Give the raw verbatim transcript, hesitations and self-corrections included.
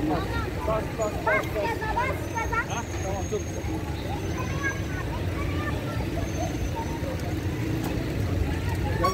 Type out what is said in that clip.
Bas bas bas. Bas gaza bas gaza. Ha? Tamam çok güzel.